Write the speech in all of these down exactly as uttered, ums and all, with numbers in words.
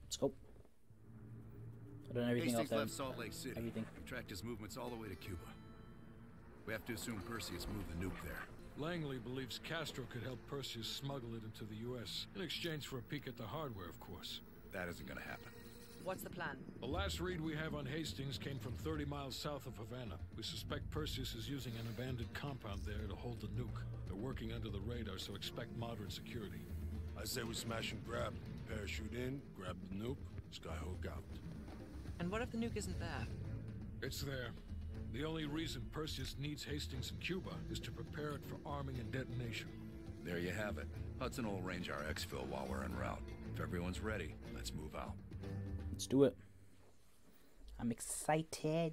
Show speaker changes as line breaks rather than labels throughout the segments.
Let's go. I've done everything
Hastings
else.
left Salt Lake City.
Everything.
We tracked his movements all the way to Cuba. We have to assume Perseus moved the nuke there.
Langley believes Castro could help Perseus smuggle it into the U S in exchange for a peek at the hardware, of course.
That isn't gonna happen.
What's the plan?
The last read we have on Hastings came from thirty miles south of Havana. We suspect Perseus is using an abandoned compound there to hold the nuke. They're working under the radar, so expect moderate security.
I say we smash and grab. Parachute in, grab the nuke, skyhook out.
And what if the nuke isn't there?
It's there. The only reason Perseus needs Hastings in Cuba is to prepare it for arming and detonation.
There you have it. Hudson will arrange our exfil while we're en route. If everyone's ready, let's move out.
Let's do it. I'm excited.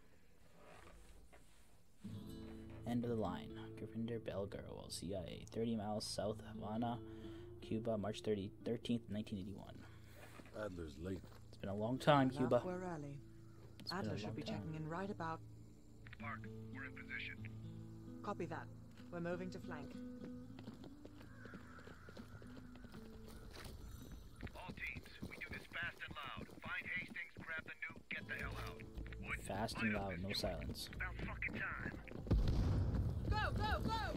End of the line. Gurinder Belgarwell, C I A. thirty miles south of Havana, Cuba, March thirteenth, nineteen eighty-one.
Adler's late.
It's been a long time, Cuba.
Enough, we're early.
It's been a
Adler
long
should be
time.
checking in right about...
Mark, we're in position.
Copy that. We're moving to flank.
All teams, we do this fast and loud. Find Hastings, grab the nuke, get the hell out. Woods,
Fast and loud, no silence.
About fucking time.
Go, go, go!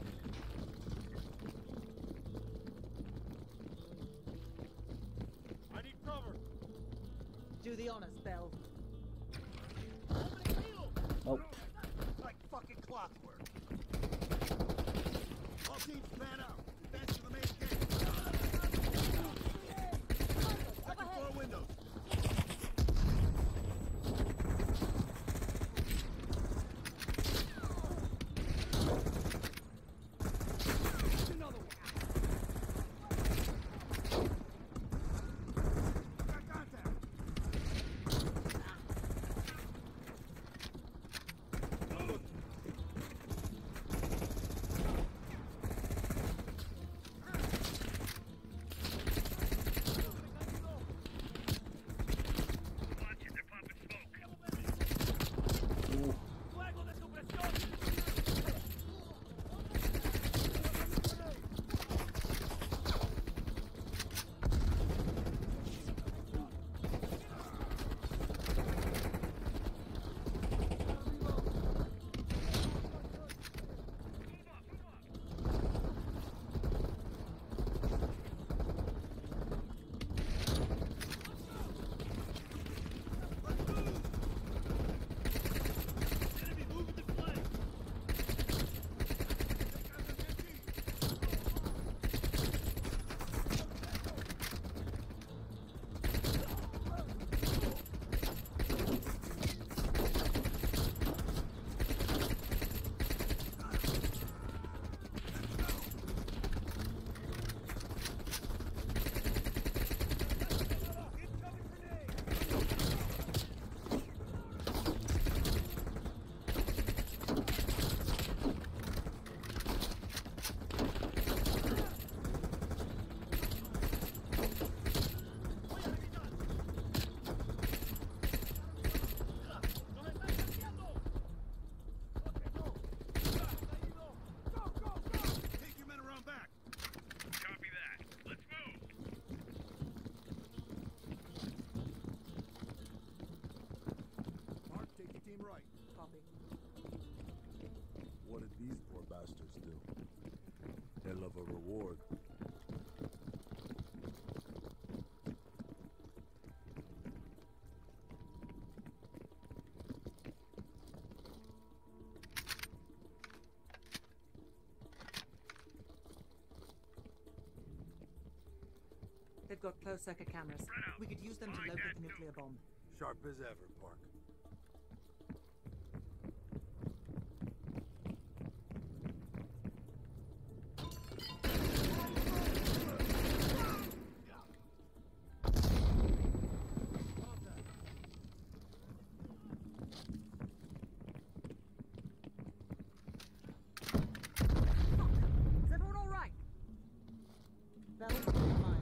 I need cover.
Do the honors, Bell.
Oh,
Like fucking clockwork. All teams fan out. Advance to the main gate. Second floor windows. Another one. Got contact.
Watch it, they're popping smoke.
ooh.
Enemy moving to flank. Take your men around back.
Copy that. Let's move.
Mark, take your team right.
Copy.
What did these poor bastards do? Hell of a reward.
They've got closed circuit cameras. We could use them to locate the nuclear bomb.
Sharp as ever, Park.
Is everyone all right? Bell, compromise.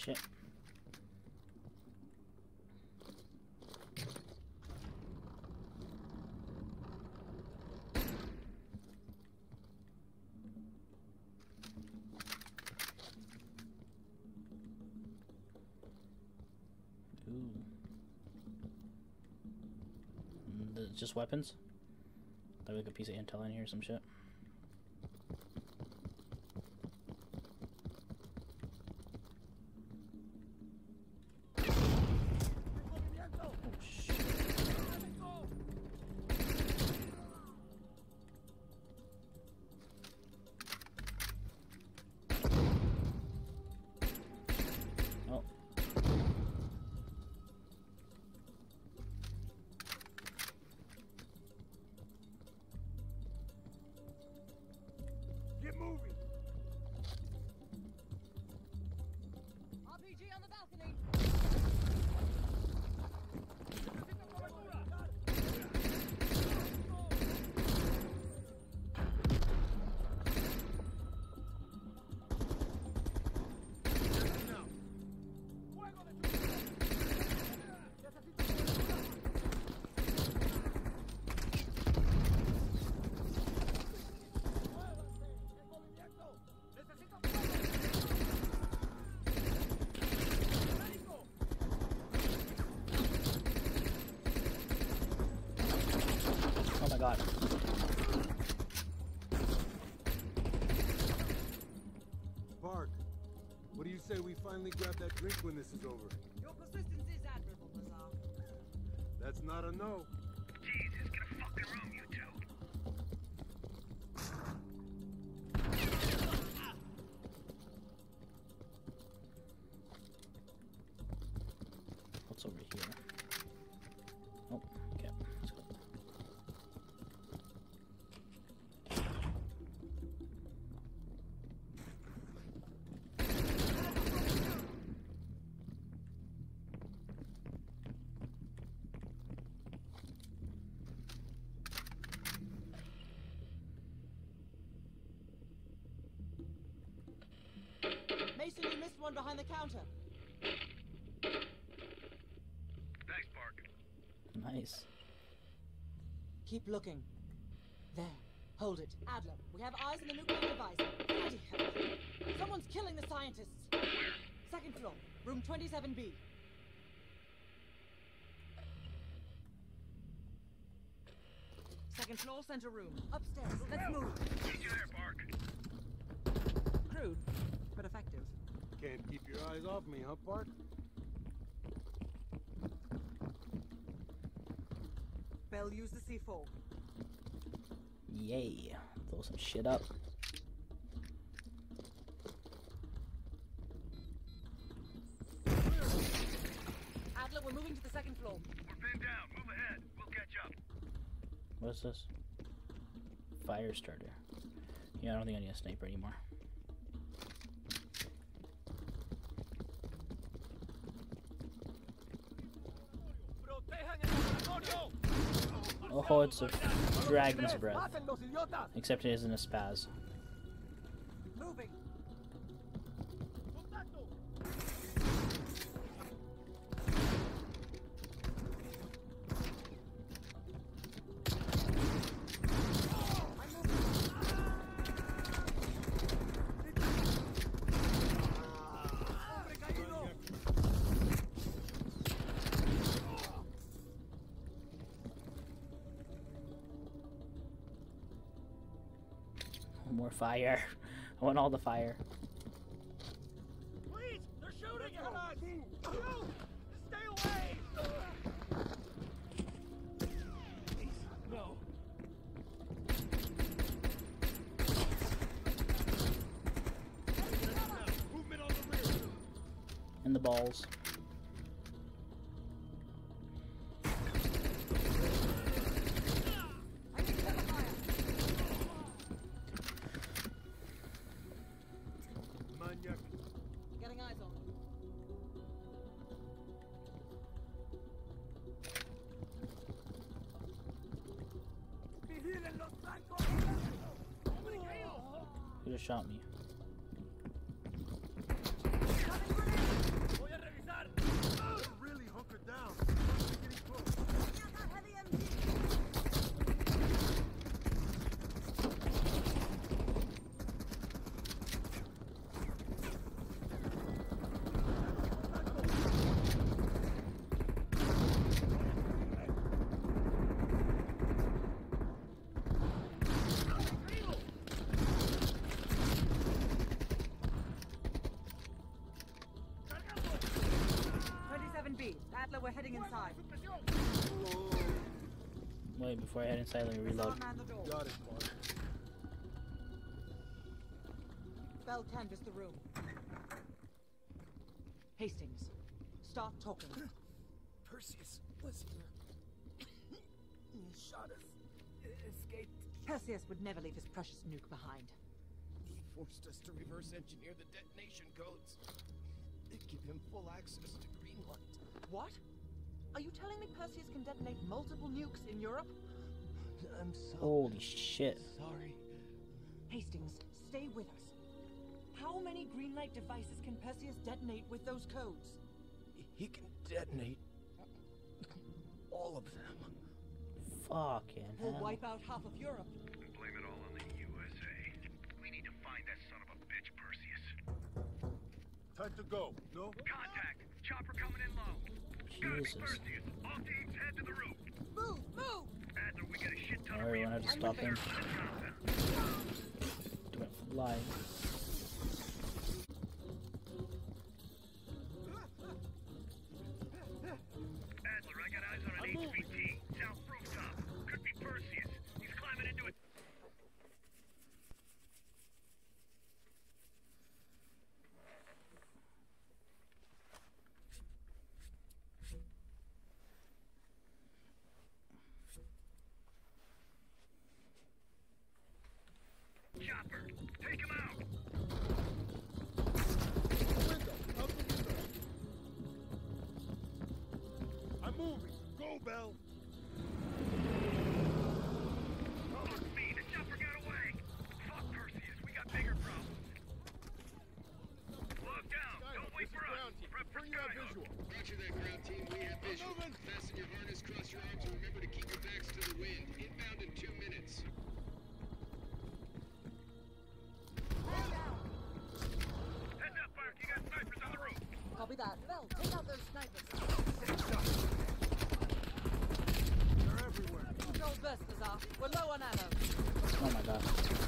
Shit. Ooh. Mm, th- Just weapons? There's like a piece of intel in here or some shit.
Get moving!
R P G on the balcony!
Oh my god.
Park, what do you say we finally grab that drink when this is over?
Your persistence is admirable, Lazar.
That's not a no.
Jesus, get a fucking room, you two.
What's over here? Oh, okay. Let's go.
Mason, you missed one behind the counter.
Thanks, Park.
Nice.
Keep looking. There. Hold it. Adler, we have eyes on the nuclear device. Bloody hell. Someone's killing the scientists. Second floor, room twenty-seven B. Second floor, center room. Upstairs. Let's move.
Meet you there, Park.
Crude, but effective.
Can't keep your eyes off me, huh, Park?
Bell, use the C four.
Yay. Throw some shit up.
Adler, we're moving to the second floor.
We're pinned down. Move ahead. We'll catch up.
What is this? Fire starter. Yeah, I don't think I need a sniper anymore. Oh, it's a dragon's breath. Except it isn't a spaz.
Moving.
More fire. I want all the fire.
Please! They're shooting at us! Shoot! Stay away! No. Movement on the rear.
In the balls.
Getting eyes on.
Who just shot me?
heading inside.
Wait, before I head inside, let me reload.
Man the door.
Got it, Mark.
Bell canvass the room. Hastings, start talking.
Perseus was here. He shot us. Escaped.
Perseus would never leave his precious nuke behind.
He forced us to reverse engineer the detonation codes. They give him full access to Greenlight.
What? Are you telling me Perseus can detonate multiple nukes in Europe?
I'm so
Holy shit.
sorry.
Hastings, stay with us. How many Greenlight devices can Perseus detonate with those codes?
He can detonate all of them.
Fucking
We'll
hell.
wipe out half of Europe.
Blame it all on the U S A. We need to find that son of a bitch, Perseus.
Time to go. No?
Contact! Chopper coming in low. Gotta be
Jesus.
Perseus. All teams head to the roof.
Move! Move!
Adler, we got a shit ton of
Everyone have to stop him.
reinforcements.
Do it for live.
Adler, I got eyes on an H V T. South rooftop. Could be Perseus. He's climbing into it. Chopper, take him out.
Window. Out the window. I'm moving. Go, Bell.
Fuck me, the chopper got away. Fuck Perseus, we got bigger problems. Lock down, don't wait
This is
for us.
ground team.
Prep for
Bring that
Skyhook.
visual.
Roger that, ground team. We have visual.
moving.
Fasten your harness, cross your arms, and remember to keep your backs to the wind. Inbound in two minutes.
Heads up, Mark, you got snipers on the roof.
Copy that. Bell, take out those snipers.
They're everywhere.
Control bursters are. We're low on ammo.
Oh my god.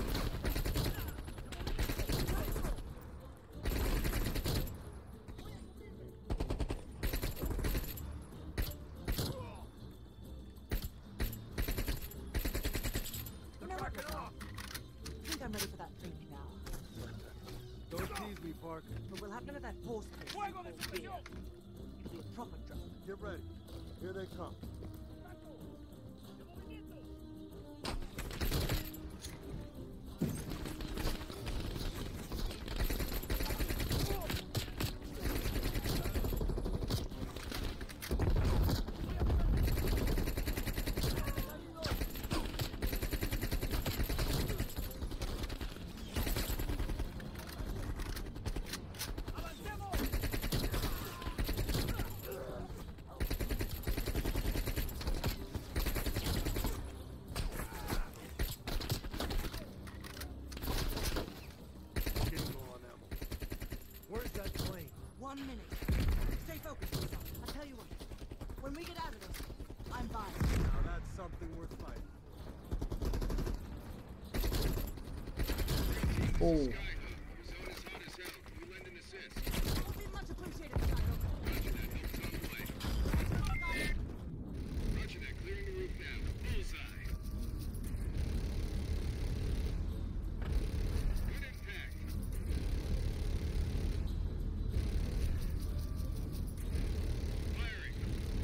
You know what, Russel? I think I'm ready for that drink now.
Don't tease me, Park.
But we'll have none of that horse piss. It'll be a proper drunk.
Get ready. Here they come. Getting low on ammo.
Where's that plane?
One minute. Stay focused, Russel. I'll tell you what. When we get out of this, I'm buying.
Now that's something worth fighting.
Oh.
Skyhook, your zone is hot as hell. Can you lend an assist?
That would be much appreciated, Skyhook.
Roger that. Help's on the way. Roger that. Clearing the roof now. Bullseye. Good impact. Firing.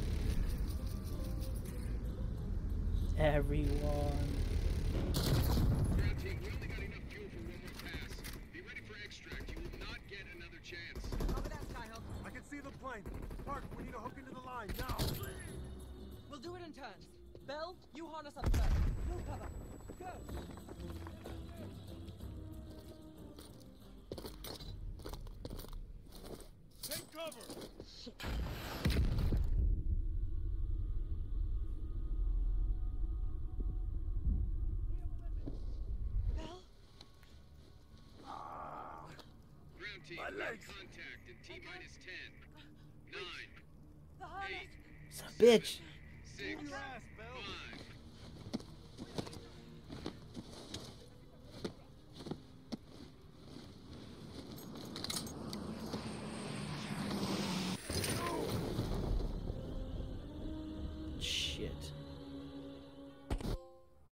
Everyone.
Ground team, we only got enough fuel for one more pass. Be ready for extract. You will not get another chance.
Copy that, Skyhook.
I can see the plane. Park, we need to hook into the line now.
We'll do it in turns. Bell, you harness up first. You'll cover. Go.
Take cover.
Bell?
Ground team,
My
we have
legs.
contact in T minus ten. Nine,
The harness.
eight,
Son of a bitch.
six,